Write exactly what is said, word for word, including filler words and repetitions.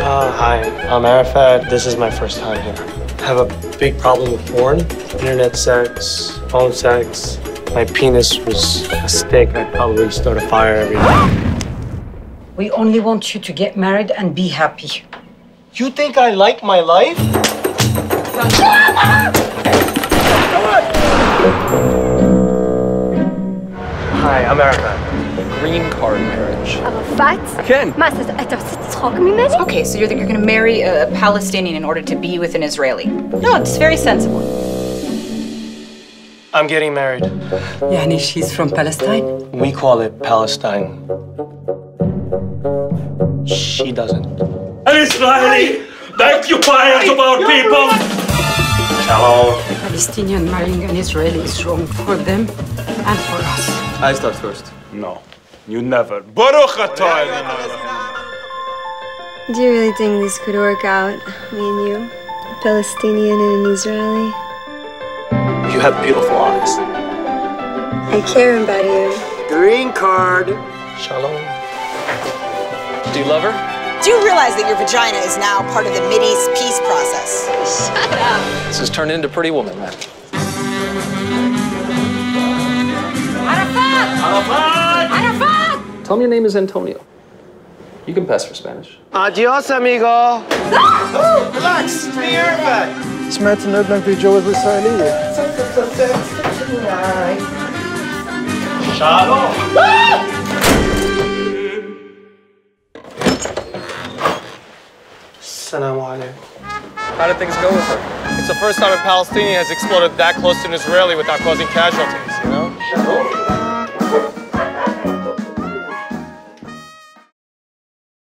Uh, hi, I'm Arafat. This is my first time here. I have a big problem with porn, internet sex, phone sex. My penis was a stick. I'd probably start a fire every day. We only want you to get married and be happy. You think I like my life? Hi, I'm Arafat. Green card marriage. عرفات؟ Ken. ما أنت بتضحك مني؟ Okay, so you're, you're going to marry a Palestinian in order to be with an Israeli. No, it's very sensible. I'm getting married. Yani she's from Palestine? We call it Palestine. She doesn't. An Israeli occupiers of our people. Shalom. Palestinian marrying an Israeli is wrong for them and for us. I start first. No, you never. Baruch atah. Do you really think this could work out, me and you? A Palestinian and an Israeli? You have beautiful eyes. I care about you. Green card. Shalom. Do you love her? Do you realize that your vagina is now part of the Mideast peace process? Shut up. This has turned into Pretty Woman, man. Arafat! Arafat! Arafat! Tell me your name is Antonio. You can pass for Spanish. Adios, amigo. Relax, it's me, Arafat. سمعت إن ابنك بيتجوز إسرائيلية. Shalom. Assalamu alaikum. How did things go with her? It's the first time a Palestinian has exploded that close to an Israeli without causing casualties, you know?